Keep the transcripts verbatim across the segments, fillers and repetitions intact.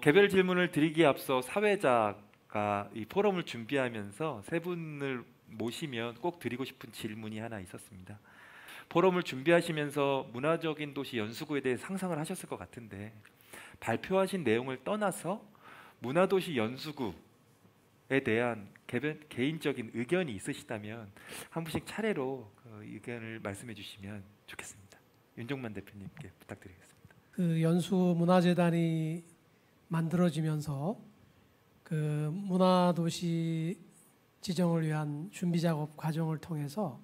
개별 질문을 드리기에 앞서 사회자가 이 포럼을 준비하면서 세 분을 모시면 꼭 드리고 싶은 질문이 하나 있었습니다. 포럼을 준비하시면서 문화적인 도시 연수구에 대해 상상을 하셨을 것 같은데 발표하신 내용을 떠나서 문화도시 연수구에 대한 개별, 개인적인 의견이 있으시다면 한 분씩 차례로 그 의견을 말씀해 주시면 좋겠습니다. 윤종만 대표님께 부탁드리겠습니다. 그 연수문화재단이 만들어지면서 그 문화도시 지정을 위한 준비 작업 과정을 통해서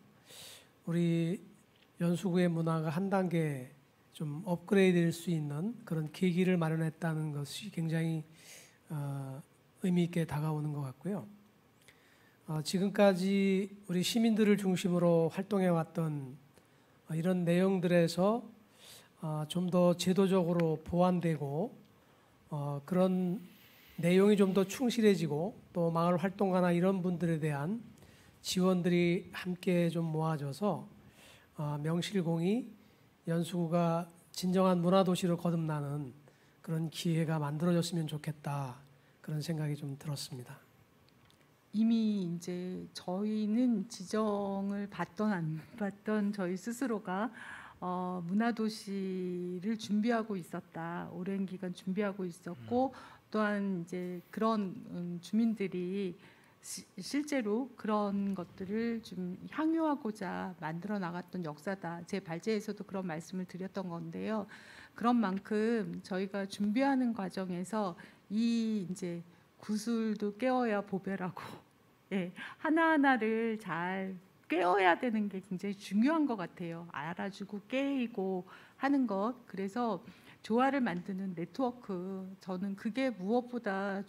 우리 연수구의 문화가 한 단계 좀 업그레이드될 수 있는 그런 계기를 마련했다는 것이 굉장히 어, 의미 있게 다가오는 것 같고요. 어, 지금까지 우리 시민들을 중심으로 활동해왔던 어, 이런 내용들에서 어, 좀 더 제도적으로 보완되고 어, 그런 내용이 좀 더 충실해지고 또 마을 활동가나 이런 분들에 대한 지원들이 함께 좀 모아져서 어, 명실공히 연수구가 진정한 문화도시로 거듭나는 그런 기회가 만들어졌으면 좋겠다, 그런 생각이 좀 들었습니다. 이미 이제 저희는 지정을 받던 안 받던 저희 스스로가 어, 문화도시를 준비하고 있었다. 오랜 기간 준비하고 있었고 또한 이제 그런 음, 주민들이 시, 실제로 그런 것들을 좀 향유하고자 만들어 나갔던 역사다. 제 발제에서도 그런 말씀을 드렸던 건데요. 그런 만큼 저희가 준비하는 과정에서 이 이제 구슬도 깨어야 보배라고 예, 하나하나를 잘 깨어야 되는 게 굉장히 중요한 것 같아요. 알아주고 깨이고 하는 것. 그래서 조화를 만드는 네트워크, 저는 그게 무엇보다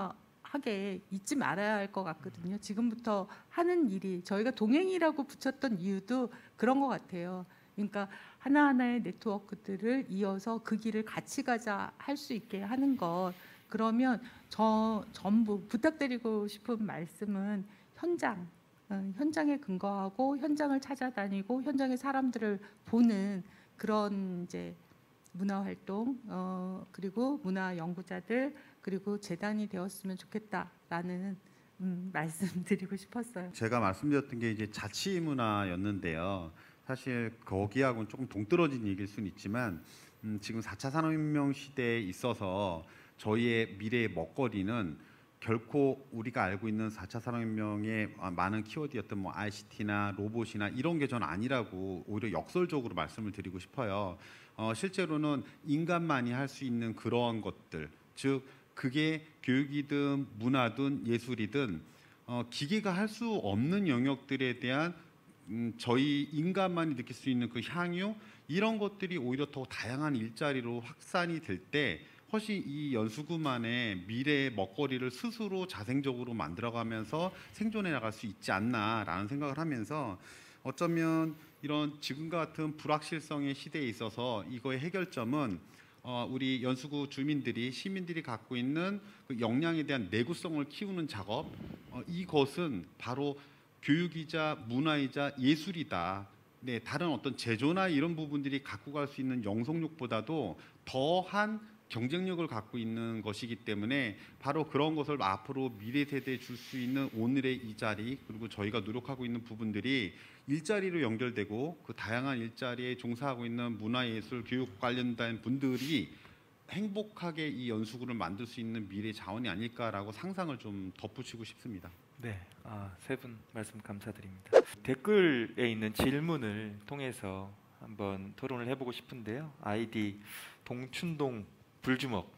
중요하게 잊지 말아야 할 것 같거든요. 지금부터 하는 일이, 저희가 동행이라고 붙였던 이유도 그런 것 같아요. 그러니까 하나하나의 네트워크들을 이어서 그 길을 같이 가자 할 수 있게 하는 것. 그러면 저 전부 부탁드리고 싶은 말씀은 현장, 어, 현장에 근거하고 현장을 찾아다니고 현장의 사람들을 보는 그런 이제 문화 활동, 어, 그리고 문화 연구자들, 그리고 재단이 되었으면 좋겠다라는 음, 말씀드리고 싶었어요. 제가 말씀드렸던 게 이제 자치 문화였는데요. 사실 거기하고는 조금 동떨어진 얘기일 수는 있지만 음, 지금 사 차 산업혁명 시대에 있어서 저희의 미래의 먹거리는 결코 우리가 알고 있는 사 차 산업혁명의 많은 키워드였던 뭐 아이씨티나 로봇이나 이런 게 전 아니라고 오히려 역설적으로 말씀을 드리고 싶어요. 어, 실제로는 인간만이 할 수 있는 그러한 것들, 즉 그게 교육이든 문화든 예술이든 어, 기계가 할 수 없는 영역들에 대한 음, 저희 인간만이 느낄 수 있는 그 향유, 이런 것들이 오히려 더 다양한 일자리로 확산이 될 때 훨씬 이 연수구만의 미래의 먹거리를 스스로 자생적으로 만들어가면서 생존해 나갈 수 있지 않나라는 생각을 하면서, 어쩌면 이런 지금과 같은 불확실성의 시대에 있어서 이거의 해결점은 어, 우리 연수구 주민들이, 시민들이 갖고 있는 그 역량에 대한 내구성을 키우는 작업, 어, 이것은 바로 교육이자 문화이자 예술이다. 네, 다른 어떤 제조나 이런 부분들이 갖고 갈 수 있는 영속력보다도 더한 경쟁력을 갖고 있는 것이기 때문에 바로 그런 것을 앞으로 미래 세대에 줄 수 있는 오늘의 이 자리, 그리고 저희가 노력하고 있는 부분들이 일자리로 연결되고 그 다양한 일자리에 종사하고 있는 문화예술 교육 관련된 분들이 행복하게 이 연수구를 만들 수 있는 미래 자원이 아닐까라고 상상을 좀 덧붙이고 싶습니다. 네, 아, 세 분 말씀 감사드립니다. 댓글에 있는 질문을 통해서 한번 토론을 해보고 싶은데요. 아이디 동춘동 불주먹.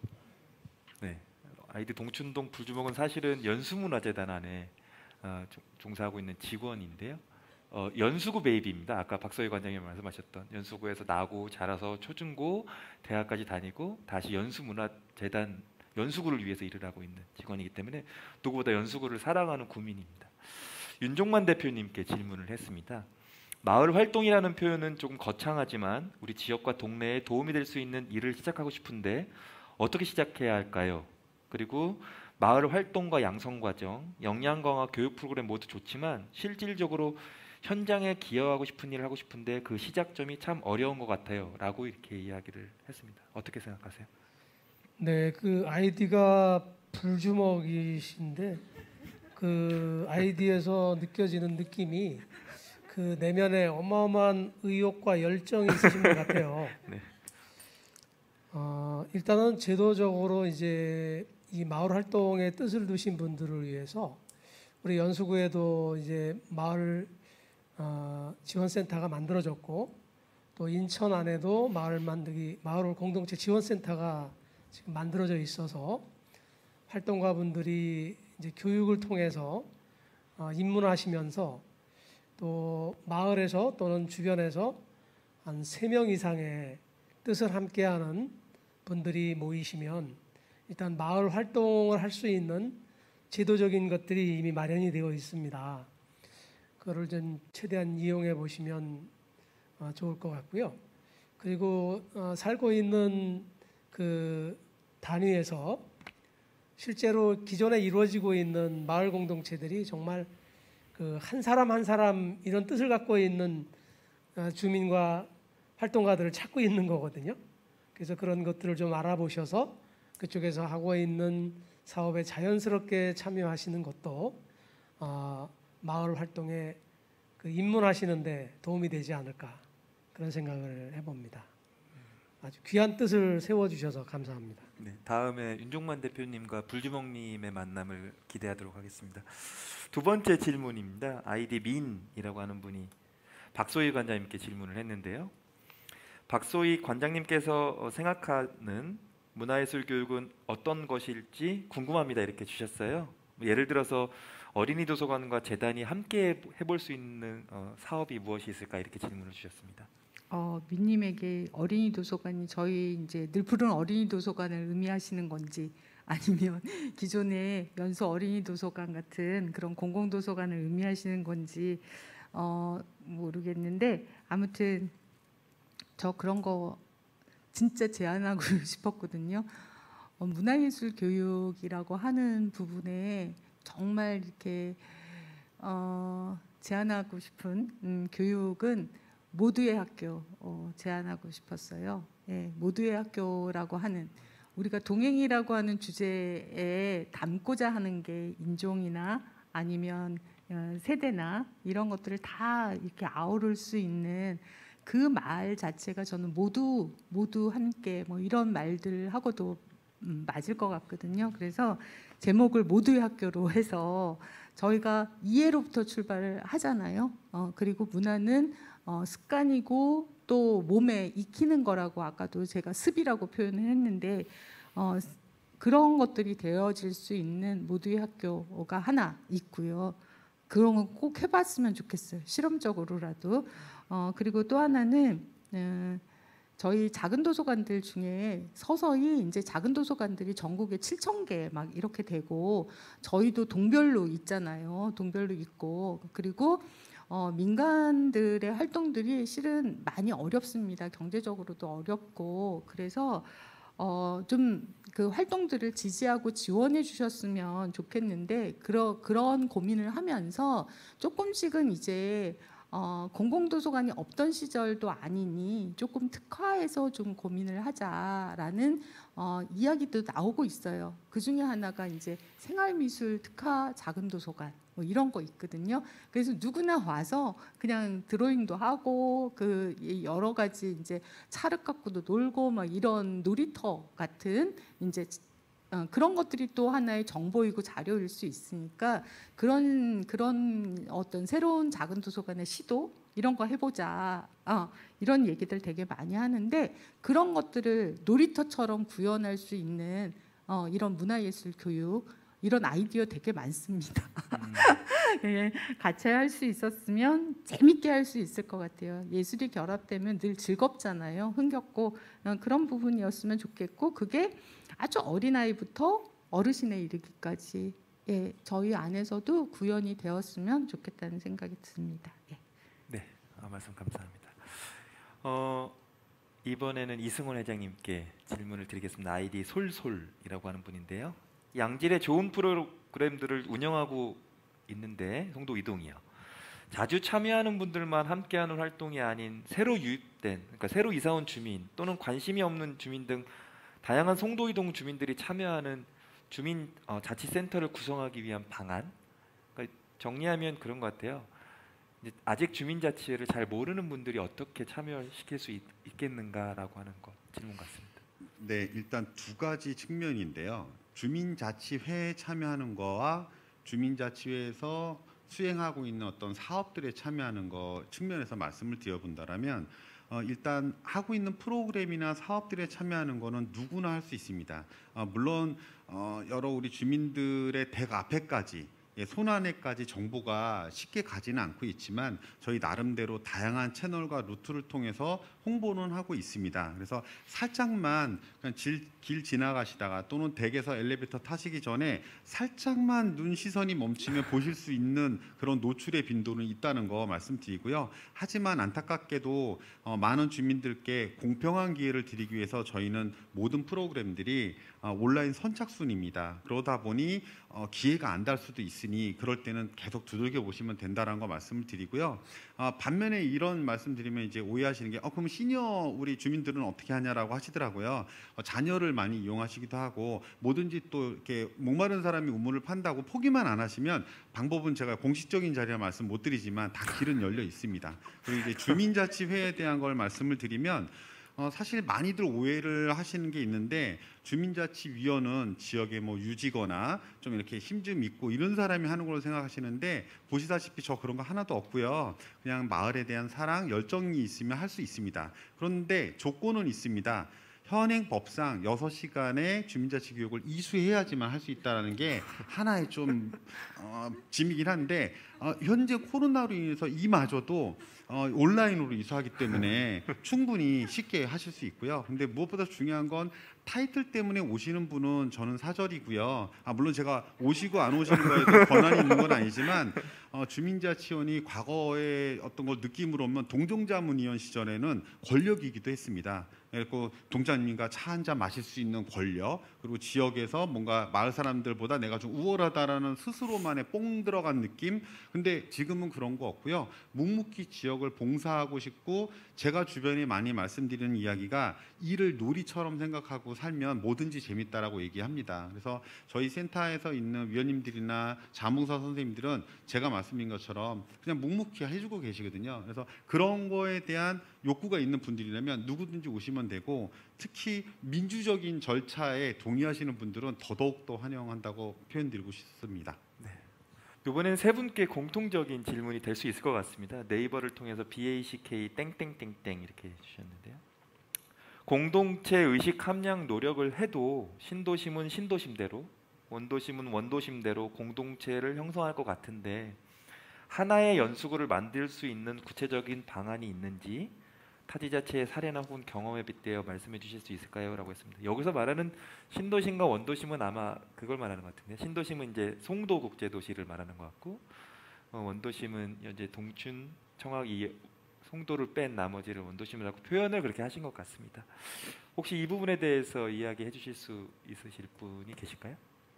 네, 아이디 동춘동 불주먹은 사실은 연수문화재단 안에 어, 종사하고 있는 직원인데요. 어, 연수구 베이비입니다. 아까 박서희 관장님 말씀하셨던 연수구에서 나고 자라서 초중고 대학까지 다니고 다시 연수문화재단 연수구를 위해서 일을 하고 있는 직원이기 때문에 누구보다 연수구를 사랑하는 구민입니다. 윤종만 대표님께 질문을 했습니다. 마을 활동이라는 표현은 조금 거창하지만 우리 지역과 동네에 도움이 될 수 있는 일을 시작하고 싶은데 어떻게 시작해야 할까요? 그리고 마을 활동과 양성 과정, 역량 강화 교육 프로그램 모두 좋지만 실질적으로 현장에 기여하고 싶은 일을 하고 싶은데 그 시작점이 참 어려운 것 같아요 라고 이렇게 이야기를 했습니다. 어떻게 생각하세요? 네, 그 아이디가 불주먹이신데 그 아이디에서 느껴지는 느낌이 그 내면에 어마어마한 의욕과 열정이 있으신 것 같아요. 네. 어, 일단은 제도적으로 이제 이 마을 활동에 뜻을 두신 분들을 위해서 우리 연수구에도 이제 마을 어, 지원센터가 만들어졌고 또 인천 안에도 마을 만들기 마을 공동체 지원센터가 지금 만들어져 있어서 활동가분들이 이제 교육을 통해서 어, 입문하시면서 또 마을에서 또는 주변에서 한 세 명 이상의 뜻을 함께하는 분들이 모이시면 일단 마을 활동을 할 수 있는 제도적인 것들이 이미 마련이 되어 있습니다. 그거를 좀 최대한 이용해 보시면 어, 좋을 것 같고요. 그리고 어, 살고 있는 그 단위에서 실제로 기존에 이루어지고 있는 마을 공동체들이 정말 그 한 사람 한 사람 이런 뜻을 갖고 있는 어, 주민과 활동가들을 찾고 있는 거거든요. 그래서 그런 것들을 좀 알아보셔서 그쪽에서 하고 있는 사업에 자연스럽게 참여하시는 것도 어, 마을 활동에 그 입문하시는데 도움이 되지 않을까 그런 생각을 해봅니다. 아주 귀한 뜻을 세워주셔서 감사합니다. 네, 다음에 윤종만 대표님과 불주먹님의 만남을 기대하도록 하겠습니다. 두 번째 질문입니다. 아이디 민이라고 하는 분이 박소희 관장님께 질문을 했는데요. 박소희 관장님께서 생각하는 문화예술 교육은 어떤 것일지 궁금합니다. 이렇게 주셨어요. 예를 들어서 어린이 도서관과 재단이 함께 해볼 수 있는 어, 사업이 무엇이 있을까 이렇게 질문을 주셨습니다. 어, 민님에게 어린이 도서관이 저희 이제 늘 부르는 어린이 도서관을 의미하시는 건지 아니면 기존의 연수 어린이 도서관 같은 그런 공공 도서관을 의미하시는 건지 어, 모르겠는데 아무튼 저 그런 거 진짜 제안하고 싶었거든요. 어, 문화예술 교육이라고 하는 부분에 정말 이렇게 어, 제안하고 싶은 음, 교육은 모두의 학교 어, 제안하고 싶었어요. 예, 모두의 학교라고 하는 우리가 동행이라고 하는 주제에 담고자 하는 게 인종이나 아니면 어, 세대나 이런 것들을 다 이렇게 아우를 수 있는 그 말 자체가 저는 모두 모두 함께 뭐 이런 말들하고도 음, 맞을 것 같거든요. 그래서 제목을 모두의 학교로 해서 저희가 이해로부터 출발을 하잖아요. 어, 그리고 문화는 어, 습관이고 또 몸에 익히는 거라고 아까도 제가 습이라고 표현을 했는데 어, 그런 것들이 되어질 수 있는 모두의 학교가 하나 있고요. 그런 거 꼭 해봤으면 좋겠어요. 실험적으로라도. 어, 그리고 또 하나는 음, 저희 작은 도서관들 중에 서서히 이제 작은 도서관들이 전국에 칠천 개 막 이렇게 되고 저희도 동별로 있잖아요. 동별로 있고 그리고 어, 민간들의 활동들이 실은 많이 어렵습니다. 경제적으로도 어렵고 그래서 어, 좀 그 활동들을 지지하고 지원해 주셨으면 좋겠는데 그러, 그런 고민을 하면서 조금씩은 이제 어, 공공도서관이 없던 시절도 아니니 조금 특화해서 좀 고민을 하자라는 어, 이야기도 나오고 있어요. 그 중에 하나가 이제 생활미술 특화 작은 도서관 뭐 이런 거 있거든요. 그래서 누구나 와서 그냥 드로잉도 하고 그 여러 가지 이제 찰흙 갖고도 놀고 막 이런 놀이터 같은 이제 어, 그런 것들이 또 하나의 정보이고 자료일 수 있으니까 그런 그런 어떤 새로운 작은 도서관의 시도 이런 거 해보자 어, 이런 얘기들 되게 많이 하는데 그런 것들을 놀이터처럼 구현할 수 있는 어, 이런 문화예술 교육 이런 아이디어 되게 많습니다. 음. 예, 같이 할 수 있었으면 재밌게 할 수 있을 것 같아요. 예술이 결합되면 늘 즐겁잖아요. 흥겹고 어, 그런 부분이었으면 좋겠고 그게 아주 어린아이부터 어르신에 이르기까지 예, 저희 안에서도 구현이 되었으면 좋겠다는 생각이 듭니다. 예. 네, 아, 말씀 감사합니다. 어, 이번에는 이승원 회장님께 질문을 드리겠습니다. 아이디 솔솔이라고 하는 분인데요. 양질의 좋은 프로그램들을 운영하고 있는데 송도 이동이요. 자주 참여하는 분들만 함께하는 활동이 아닌 새로 유입된, 그러니까 새로 이사온 주민 또는 관심이 없는 주민 등 다양한 송도 이동 주민들이 참여하는 주민 어, 자치센터를 구성하기 위한 방안. 그러니까 정리하면 그런 것 같아요. 이제 아직 주민자치회를 잘 모르는 분들이 어떻게 참여시킬 수 있, 있겠는가라고 하는 것 질문 같습니다. 네, 일단 두 가지 측면인데요. 주민자치회에 참여하는 거와 주민자치회에서 수행하고 있는 어떤 사업들에 참여하는 거 측면에서 말씀을 드려본다라면 어, 일단 하고 있는 프로그램이나 사업들에 참여하는 거는 누구나 할 수 있습니다. 어, 물론 어, 여러 우리 주민들의 댁 앞에까지 예, 손안에까지 정보가 쉽게 가지는 않고 있지만 저희 나름대로 다양한 채널과 루트를 통해서 홍보는 하고 있습니다. 그래서 살짝만 그냥 길, 길 지나가시다가 또는 댁에서 엘리베이터 타시기 전에 살짝만 눈 시선이 멈추면 보실 수 있는 그런 노출의 빈도는 있다는 거 말씀드리고요. 하지만 안타깝게도 어, 많은 주민들께 공평한 기회를 드리기 위해서 저희는 모든 프로그램들이 어, 온라인 선착순입니다. 그러다 보니 어, 기회가 안 닿을 수도 있으니 그럴 때는 계속 두들겨 보시면 된다는 거 말씀을 드리고요. 어, 반면에 이런 말씀드리면 이제 오해하시는 게 어, 그럼 시니어 우리 주민들은 어떻게 하냐라고 하시더라고요. 어, 자녀를 많이 이용하시기도 하고 뭐든지 또 이렇게 목마른 사람이 우물을 판다고 포기만 안 하시면 방법은 제가 공식적인 자리라 말씀 못 드리지만 다 길은 열려 있습니다. 그리고 이제 주민자치회에 대한 걸 말씀을 드리면 어, 사실 많이들 오해를 하시는 게 있는데 주민자치위원은 지역에 뭐 유지거나 좀 이렇게 힘 좀 있고 이런 사람이 하는 걸로 생각하시는데 보시다시피 저 그런 거 하나도 없고요. 그냥 마을에 대한 사랑, 열정이 있으면 할 수 있습니다. 그런데 조건은 있습니다. 현행 법상 여섯 시간의 주민자치 교육을 이수해야지만 할 수 있다는 게 하나의 좀 어, 짐이긴 한데 어, 현재 코로나로 인해서 이마저도 어, 온라인으로 이수하기 때문에 충분히 쉽게 하실 수 있고요. 근데 무엇보다 중요한 건 타이틀 때문에 오시는 분은 저는 사절이고요. 아, 물론 제가 오시고 안 오시는 거에 권한이 있는 건 아니지만 어, 주민자치원이 과거에 어떤 걸 느낌으로 보면 동정자문위원 시절에는 권력이기도 했습니다. 그리고 동장님과 차 한 잔 마실 수 있는 권력, 그리고 지역에서 뭔가 마을 사람들보다 내가 좀 우월하다라는 스스로만의 뽕 들어간 느낌. 근데 지금은 그런 거 없고요. 묵묵히 지역을 봉사하고 싶고 제가 주변에 많이 말씀드리는 이야기가 일을 놀이처럼 생각하고 살면 뭐든지 재밌다라고 얘기합니다. 그래서 저희 센터에서 있는 위원님들이나 자문사 선생님들은 제가 말씀드린 것처럼 그냥 묵묵히 해주고 계시거든요. 그래서 그런 거에 대한 욕구가 있는 분들이라면 누구든지 오시면 되고 특히 민주적인 절차에 동의하시는 분들은 더더욱 더 환영한다고 표현드리고 싶습니다. 이번에는 세 분께 공통적인 질문이 될 수 있을 것 같습니다. 네이버를 통해서 비에이씨케이 땡땡땡땡 이렇게 주셨는데요. 공동체 의식 함량 노력을 해도 신도심은 신도심대로, 원도심은 원도심대로 공동체를 형성할 것 같은데 하나의 연수구를 만들 수 있는 구체적인 방안이 있는지 타지자체의 사례나 혹은 경험에 빗대어 말씀해 주실 수 있을까요? 라고 했습니다. 여기서 말하는 신도심과 원도심은 아마 그걸 말하는 것 같은데 신도심은 이제 송도국제도시를 말하는 것 같고 어, 원도심은 이제 동춘, 청학 이 송도를 뺀 나머지를 원도심이라고 표현을 그렇게 하신 것 같습니다. 혹시 이 부분에 대해서 이야기해 주실 수 있으실 분이 계실까요?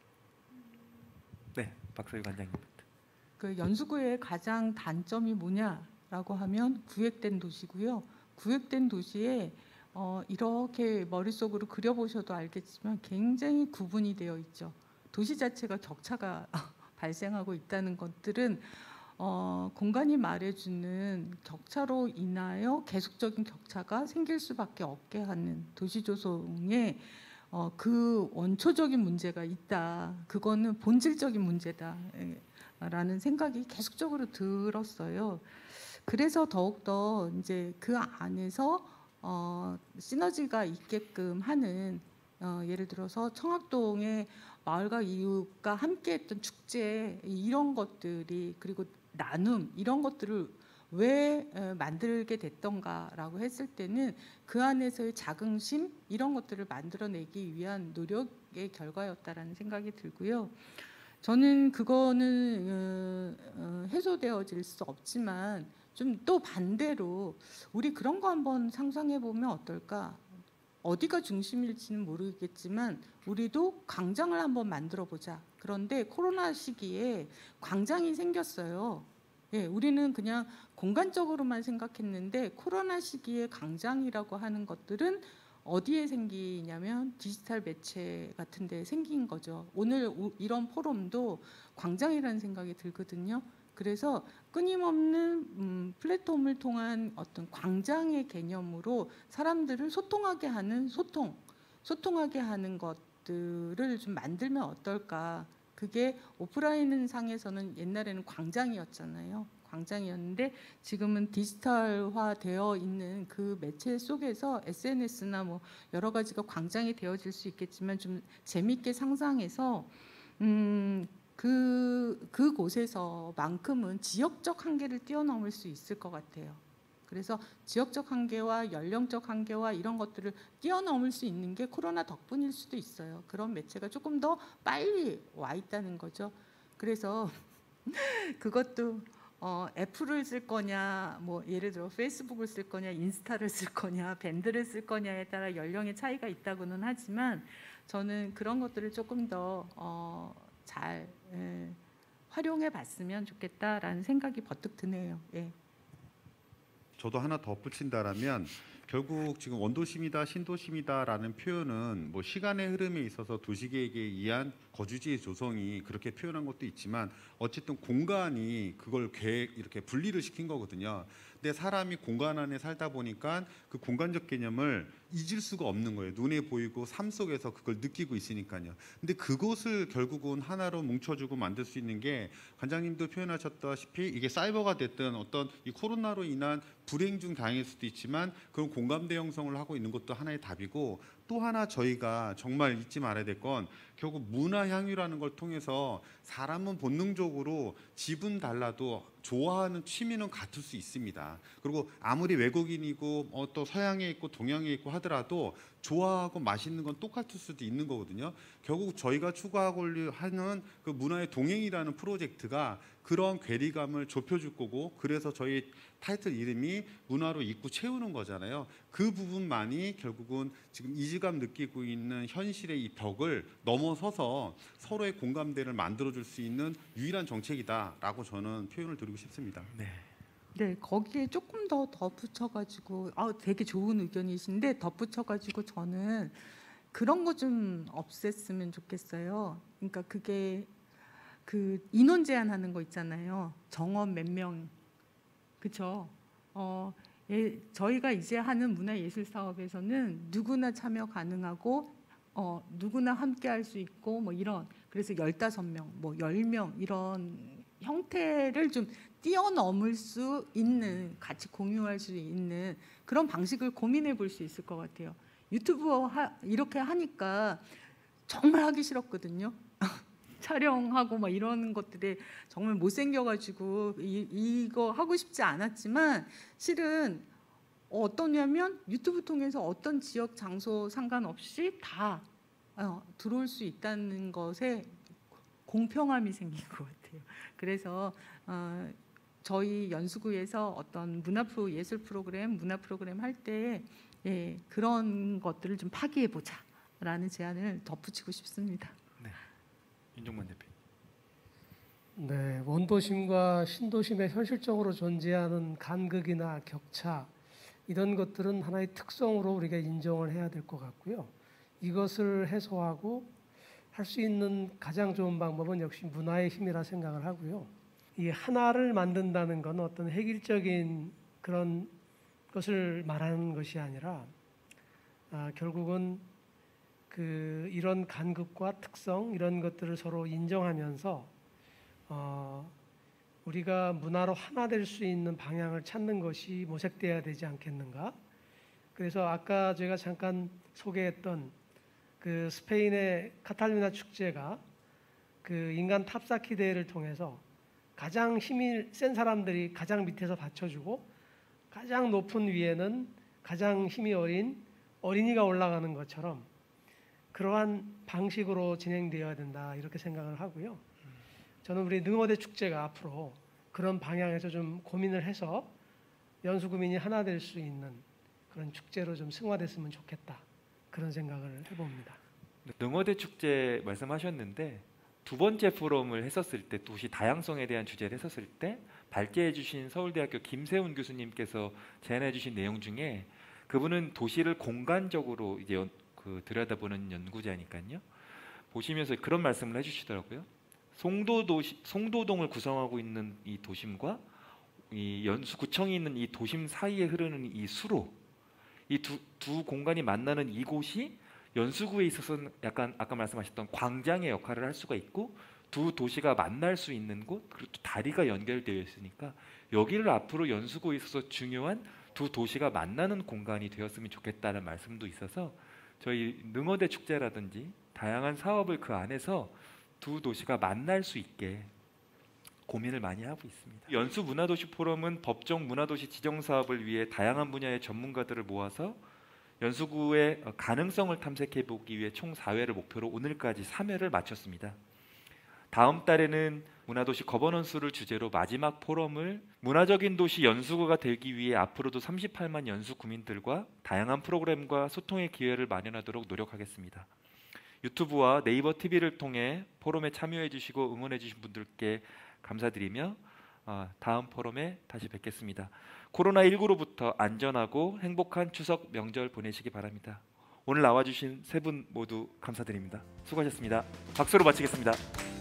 네, 박서유 관장님부터. 그 연수구의 가장 단점이 뭐냐라고 하면 구획된 도시고요. 구획된 도시에 어, 이렇게 머릿속으로 그려보셔도 알겠지만 굉장히 구분이 되어 있죠. 도시 자체가 격차가 발생하고 있다는 것들은 어, 공간이 말해주는 격차로 인하여 계속적인 격차가 생길 수밖에 없게 하는 도시 조성에 어, 그 원초적인 문제가 있다. 그거는 본질적인 문제다. 라는 생각이 계속적으로 들었어요. 그래서 더욱더 이제 그 안에서 어, 시너지가 있게끔 하는 어, 예를 들어서 청학동의 마을과 이웃과 함께했던 축제 이런 것들이 그리고 나눔 이런 것들을 왜 만들게 됐던가라고 했을 때는 그 안에서의 자긍심 이런 것들을 만들어내기 위한 노력의 결과였다라는 생각이 들고요. 저는 그거는 해소되어질 수 없지만 좀 또 반대로 우리 그런 거 한번 상상해 보면 어떨까? 어디가 중심일지는 모르겠지만 우리도 광장을 한번 만들어 보자. 그런데 코로나 시기에 광장이 생겼어요. 예, 우리는 그냥 공간적으로만 생각했는데 코로나 시기에 광장이라고 하는 것들은 어디에 생기냐면 디지털 매체 같은 데 생긴 거죠. 오늘 우- 이런 포럼도 광장이라는 생각이 들거든요. 그래서 끊임없는 음, 플랫폼을 통한 어떤 광장의 개념으로 사람들을 소통하게 하는 소통, 소통하게 하는 것들을 좀 만들면 어떨까. 그게 오프라인 상에서는 옛날에는 광장이었잖아요. 광장이었는데 지금은 디지털화 되어 있는 그 매체 속에서 에스엔에스나 뭐 여러 가지가 광장이 되어질 수 있겠지만 좀 재밌게 상상해서 음, 그 그곳에서만큼은 지역적 한계를 뛰어넘을 수 있을 것 같아요. 그래서 지역적 한계와 연령적 한계와 이런 것들을 뛰어넘을 수 있는 게 코로나 덕분일 수도 있어요. 그런 매체가 조금 더 빨리 와 있다는 거죠. 그래서 그것도 어, 애플을 쓸 거냐, 뭐 예를 들어 페이스북을 쓸 거냐, 인스타를 쓸 거냐, 밴드를 쓸 거냐에 따라 연령의 차이가 있다고는 하지만 저는 그런 것들을 조금 더 어, 잘 예, 활용해 봤으면 좋겠다라는 생각이 버뜩 드네요. 예. 저도 하나 덧붙인다라면 결국 지금 원도심이다 신도심이다라는 표현은 뭐 시간의 흐름에 있어서 도시계획에 의한 거주지의 조성이 그렇게 표현한 것도 있지만 어쨌든 공간이 그걸 계획 이렇게 분리를 시킨 거거든요. 근데 사람이 공간 안에 살다 보니까 그 공간적 개념을 잊을 수가 없는 거예요. 눈에 보이고 삶 속에서 그걸 느끼고 있으니까요. 근데 그것을 결국은 하나로 뭉쳐주고 만들 수 있는 게 관장님도 표현하셨다시피 이게 사이버가 됐든 어떤 이 코로나로 인한 불행 중 다행일 수도 있지만 그런 공감대 형성을 하고 있는 것도 하나의 답이고 또 하나 저희가 정말 잊지 말아야 될 건 결국 문화 향유라는 걸 통해서 사람은 본능적으로 집은 달라도 좋아하는 취미는 같을 수 있습니다. 그리고 아무리 외국인이고 어, 또 서양에 있고 동양에 있고 하더라도 좋아하고 맛있는 건 똑같을 수도 있는 거거든요. 결국 저희가 추구하고 하는 그 문화의 동행이라는 프로젝트가 그런 괴리감을 좁혀줄 거고 그래서 저희 타이틀 이름이 문화로 입구 채우는 거잖아요. 그 부분만이 결국은 지금 이질감 느끼고 있는 현실의 이 벽을 넘어서서 서로의 공감대를 만들어줄 수 있는 유일한 정책이다라고 저는 표현을 드리고 싶습니다. 네. 네, 거기에 조금 더 덧붙여가지고 아, 되게 좋은 의견이신데 덧붙여가지고 저는 그런 거 좀 없앴으면 좋겠어요. 그러니까 그게 그 인원 제한하는 거 있잖아요. 정원 몇 명, 그렇죠? 어, 예, 저희가 이제 하는 문화예술 사업에서는 누구나 참여 가능하고 어, 누구나 함께 할 수 있고 뭐 이런 그래서 열다섯 명, 뭐 열 명 이런 형태를 좀 뛰어넘을 수 있는 같이 공유할 수 있는 그런 방식을 고민해 볼 수 있을 것 같아요. 유튜브 하, 이렇게 하니까 정말 하기 싫었거든요. 촬영하고 막 이런 것들이 정말 못생겨가지고 이, 이거 하고 싶지 않았지만 실은 어떠냐면 유튜브 통해서 어떤 지역 장소 상관없이 다 어, 들어올 수 있다는 것에 공평함이 생긴 것 같아요. 그래서 어, 저희 연수구에서 어떤 문화 프로 예술 프로그램, 문화 프로그램 할 때 예, 그런 것들을 좀 파기해 보자라는 제안을 덧붙이고 싶습니다. 네. 윤종만 대표. 네, 원도심과 신도심에 현실적으로 존재하는 간극이나 격차 이런 것들은 하나의 특성으로 우리가 인정을 해야 될 것 같고요. 이것을 해소하고 할 수 있는 가장 좋은 방법은 역시 문화의 힘이라 생각을 하고요. 이 하나를 만든다는 건 어떤 획일적인 그런 것을 말하는 것이 아니라 아, 결국은 그 이런 간극과 특성 이런 것들을 서로 인정하면서 어, 우리가 문화로 하나 될 수 있는 방향을 찾는 것이 모색돼야 되지 않겠는가? 그래서 아까 제가 잠깐 소개했던 그 스페인의 카탈루냐 축제가 그 인간 탑쌓기 대회를 통해서 가장 힘이 센 사람들이 가장 밑에서 받쳐주고 가장 높은 위에는 가장 힘이 어린 어린이가 올라가는 것처럼 그러한 방식으로 진행되어야 된다 이렇게 생각을 하고요. 저는 우리 능어대 축제가 앞으로 그런 방향에서 좀 고민을 해서 연수구민이 하나 될 수 있는 그런 축제로 좀 승화됐으면 좋겠다 그런 생각을 해봅니다. 능어대 축제 말씀하셨는데 두 번째 포럼을 했었을 때 도시 다양성에 대한 주제를 했었을 때 발제해 주신 서울대학교 김세훈 교수님께서 제안해 주신 내용 중에 그분은 도시를 공간적으로 이제 연, 그 들여다보는 연구자니까요. 보시면서 그런 말씀을 해주시더라고요. 송도 도시, 송도동을 구성하고 있는 이 도심과 이 연수구청이 있는 이 도심 사이에 흐르는 이 수로, 이 두 두 공간이 만나는 이곳이 연수구에 있어서는 약간 아까 말씀하셨던 광장의 역할을 할 수가 있고, 두 도시가 만날 수 있는 곳, 그리고 또 다리가 연결되어 있으니까 여기를 앞으로 연수구에 있어서 중요한 두 도시가 만나는 공간이 되었으면 좋겠다는 말씀도 있어서 저희 능어대 축제라든지 다양한 사업을 그 안에서 두 도시가 만날 수 있게 고민을 많이 하고 있습니다. 연수 문화도시 포럼은 법정 문화도시 지정 사업을 위해 다양한 분야의 전문가들을 모아서 연수구의 가능성을 탐색해 보기 위해 총 사 회를 목표로 오늘까지 삼 회를 마쳤습니다. 다음 달에는 문화도시 거버넌스를 주제로 마지막 포럼을 문화적인 도시 연수구가 되기 위해 앞으로도 삼십팔만 연수 구민들과 다양한 프로그램과 소통의 기회를 마련하도록 노력하겠습니다. 유튜브와 네이버 티비를 통해 포럼에 참여해 주시고 응원해 주신 분들께 감사드리며 다음 포럼에 다시 뵙겠습니다. 코로나십구로부터 안전하고 행복한 추석 명절 보내시기 바랍니다. 오늘 나와주신 세 분 모두 감사드립니다. 수고하셨습니다. 박수로 마치겠습니다.